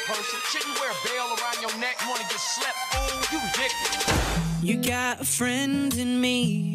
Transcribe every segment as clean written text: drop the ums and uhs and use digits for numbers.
person. Shouldn't wear a bell around your neck, wanna get slept. Oh, you ridiculous. You got a friend in me.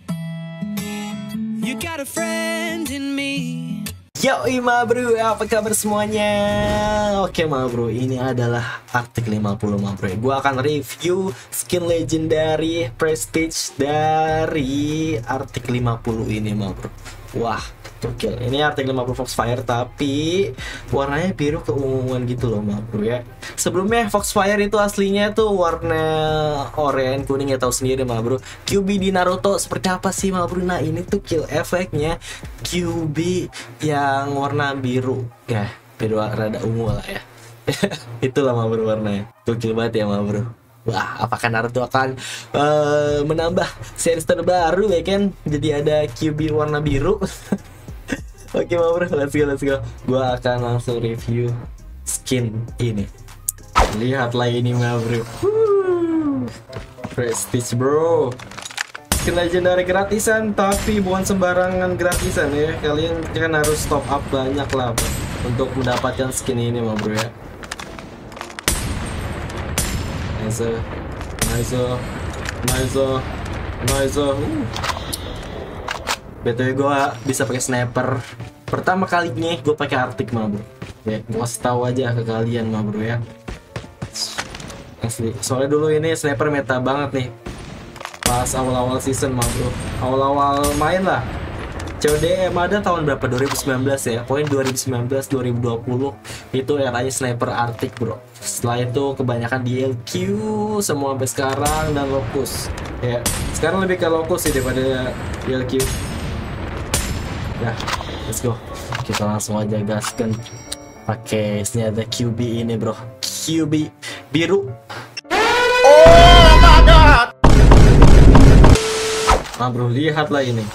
You got a friend in me. Yoi ma bro, apa kabar semuanya? Oke ma bro, ini adalah Arctic 50 ma bro. Gua akan review skin legendary prestige dari Arctic 50 ini ma bro. Wah, oke, ini Arctic 50 Foxfire tapi warnanya biru keunguan gitu loh ma bro ya. Sebelumnya Foxfire itu aslinya tuh warna oranye kuning, ya tahu sendiri ma bro. QB di Naruto seperti apa sih ma bro? Nah ini tuh kill efeknya QB yang warna biru ya, biru rada ungu lah ya. Itulah ma bro warnanya. Gokil banget ya ma bro. Wah, apakah Naruto akan menambah series terbaru ya kan? Jadi ada QB warna biru. Oke ma bro, let's go. Gua akan langsung review skin ini. Lihatlah ini ma bro. Prestige bro. Skin legendary gratisan, tapi bukan sembarangan gratisan ya. Kalian kan harus top up banyak lah untuk mendapatkan skin ini ma bro ya. Nice. BTW gue bisa pakai sniper. Pertama kalinya gue pakai Arctic ma bro. Ya, gue kasih tahu aja ke kalian ma bro ya. Asli. Soalnya dulu ini sniper meta banget nih. Pas awal-awal season ma bro. Awal-awal main lah. CODM ada tahun berapa? 2019 ya. Poin 2019 2020 itu eranya sniper Arctic bro. Setelah itu kebanyakan DLQ semua sampai sekarang dan Locus. Ya, sekarang lebih ke Locus sih daripada DLQ. Ya, let's go. Kita langsung aja gaskan pakai senjata QB ini bro. QB biru. Oh my god. Nah bro, lihatlah ini.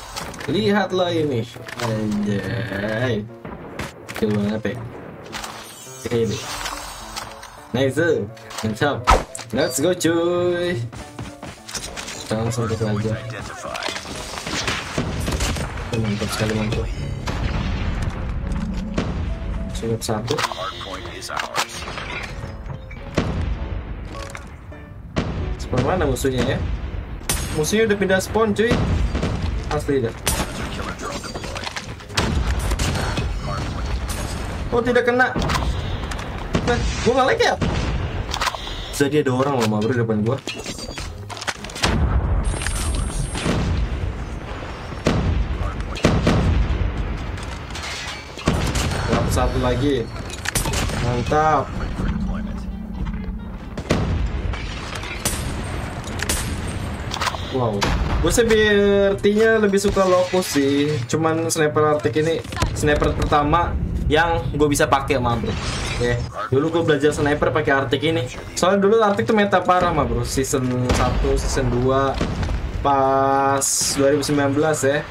Anjay. Kecil banget ya. Ini nice. Mantap. Let's go cuy. Kita langsung ke aja. Mantap sekali mantap. Sudah satu. Spawn mana musuhnya ya? Musuhnya udah pindah spawn cuy. Asli dah. Oh tidak kena. Nah, gua nggak like ya. Jadi ada orang loh ma bro di depan gua. Satu lagi. Mantap. Wow, gue sepertinya lebih suka Locus sih. Cuman sniper Arctic ini sniper pertama yang gue bisa pakai ma bro. Oke, dulu gue belajar sniper pakai Arctic ini. Soalnya dulu Arctic tuh meta parah ma bro. Season 1, season 2 pas 2019 ya.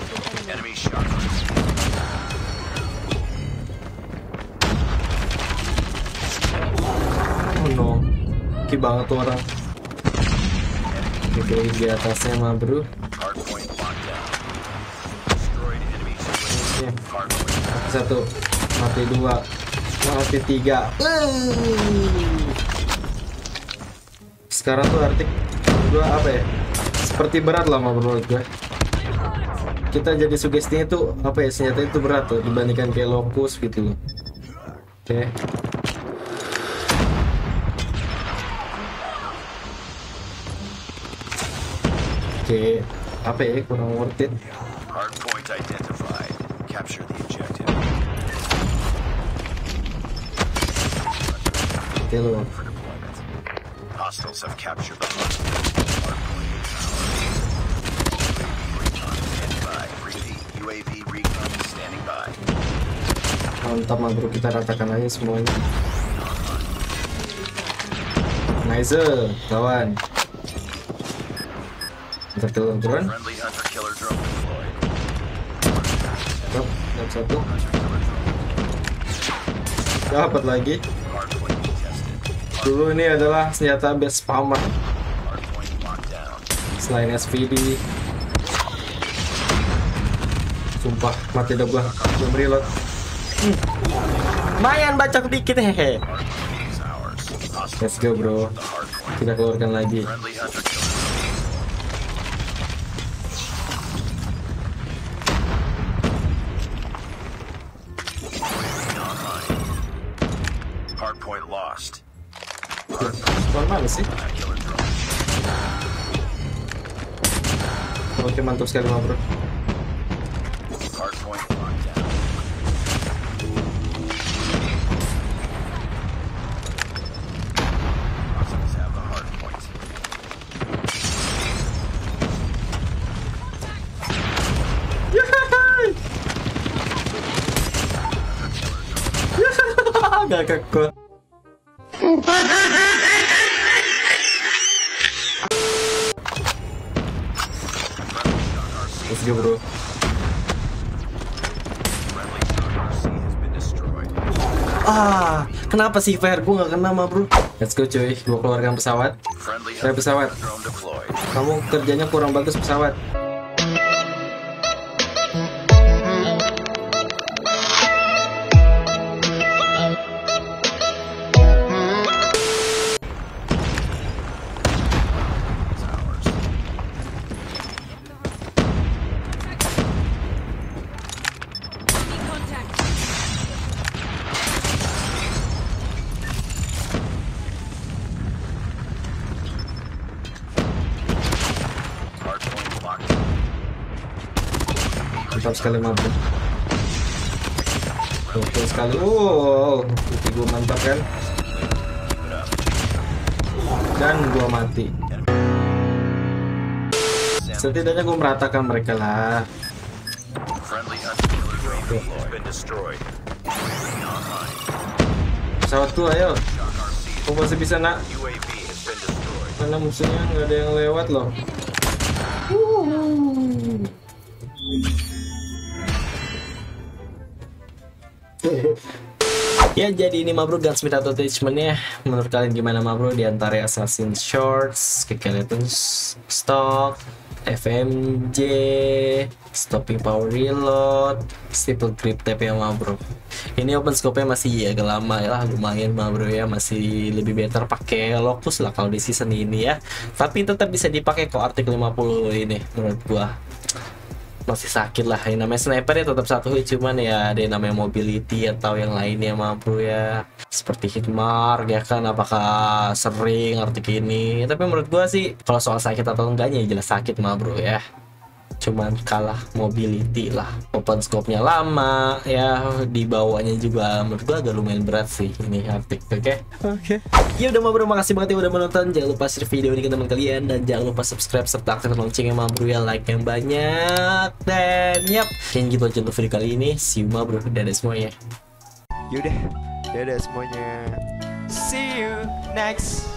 Oh no, oke banget tuh orang. Oke, di atasnya ma bro. Mati satu, mati dua, mati tiga. Sekarang tuh Arctic gua apa ya? Seperti berat lah ma bro gue. Kita jadi sugestinya tuh apa ya, senjata itu berat tuh dibandingkan kayak Locus gitu loh. Oke. Oke, apa ya, kurang worth it. Hardpoint identified. Capture the objective. Oke lo. Hostiles have captured the hardpoint. Standing by. Repeat. UAV recon standing by. Mantap ma bro, kita ratakan aja semuanya. Nice, kawan. Turun. Satu. Dapat lagi. Dulu ini adalah senjata best spammer. Selain SVD. Sumpah mati dah gua. Belum reload. Lumayan bacok dikit hehe. Let's go bro. Kita keluarkan lagi. Hardpoint lost. Mana sih? Oke, mantap sekali bro. Hardpoint locked down. Hostiles have the hardpoint. Gak kekut. Let's go bro. Friendly Shock RC has been destroyed. Kenapa sih Fer? Gue gak kena mah bro. Let's go cuy, gue keluarkan pesawat. Friendly Pesawat. drone deployed. Kamu kerjanya kurang bagus pesawat. Hardpoint locked. Mantap sekali mah bro. Oke sekali. Wow, itu gue mantap kan. Dan gue mati. Setidaknya gue meratakan mereka lah. Friendly hunter killer drone has been destroyed. Pesawat tuh ayo. Kau masih bisa nak? UAV has been destroyed. Karena musuhnya nggak ada yang lewat loh. Ya jadi ini mah bro Gunsmith attachment-nya. Menurut kalian gimana mah bro? Di antara Assassin's Shorts, Skeleton Stock, FMJ, Stopping Power Reload, Staple Grip Tape ya mah bro. Ini open scope-nya masih agak lama ya lah, lumayan mah bro ya, masih lebih better pakai Locus lah kalau di season ini ya. Tapi tetap bisa dipakai kok Arctic 50 ini menurut gua. Masih sakit lah, yang namanya sniper ya tetap satu hit, cuman ya ada yang namanya mobility atau yang lainnya mampu ya, seperti hitmark ya kan, apakah sering Arctic ini. Tapi menurut gua sih kalau soal sakit atau enggaknya ya jelas sakit mah bro ya, cuman kalah mobility lah. Open scope-nya lama ya, dibawanya juga menurut gua agak lumayan berat sih ini Arctic. Oke. Ya udah mah bro, makasih banget ya udah menonton. Jangan lupa share video ini ke teman kalian dan jangan lupa subscribe serta aktifkan loncengnya mah bro ya, like yang banyak. Dan yap, kayak gitu aja untuk video kali ini. See you mah bro, dadah semuanya. Yaudah, dadah semuanya. See you next